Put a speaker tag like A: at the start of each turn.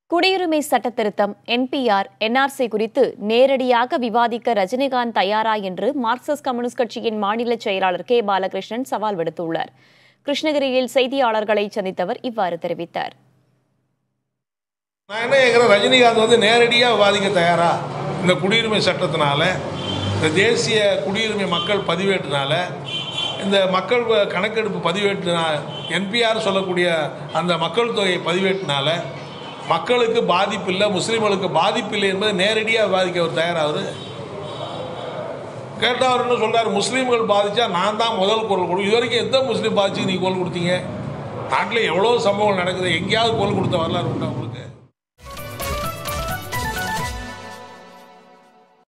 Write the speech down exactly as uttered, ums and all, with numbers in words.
A: குடியுரிமை சட்ட திருத்தம், என்பிஆர், என்ஆர்சி குறித்து நேரடியாக விவாதிக்க ரஜினிகாந்த் தயாரா என்று மார்க்சிஸ்ட் கம்யூனிஸ்ட் கட்சியின் மாநில செயலாளர் கே பாலகிருஷ்ணன் சவால் விடுத்துள்ளார். கிருஷ்ணகிரியில் செய்தியாளர்களை சந்தித்தவர் இவ்வாறு தெரிவித்தார்.
B: நான் என்ன கேட்குறேன், ரஜினிகாந்த் வந்து நேரடியாக விவாதிக்க தயாரா? இந்த குடியுரிமை சட்டத்தினால, இந்த தேசிய குடியுரிமை மக்கள் பதிவேட்டினால, இந்த மக்கள் கணக்கெடுப்பு பதிவேட்டினால, என்பிஆர் சொல்லக்கூடிய அந்த மக்கள் தொகை பதிவேட்டினால மக்களுக்கு பாதிப்பு இல்லை, முஸ்லீம்களுக்கு பாதிப்பு இல்லை என்பதை நேரடியாக விவாதிக்க அவர் தயாராகுது. கேட்டால் அவர் என்ன சொல்கிறார், முஸ்லீம்கள் பாதித்தா நான் தான் முதல் குரல் கொடு. இது வரைக்கும் எந்த முஸ்லீம் பாதிச்சு நீங்கள் குரல் கொடுத்தீங்க? நாட்டில் எவ்வளோ சம்பவங்கள் நடக்குது, எங்கேயாவது குரல் கொடுத்த வரலாறு உண்டா உங்களுக்கு?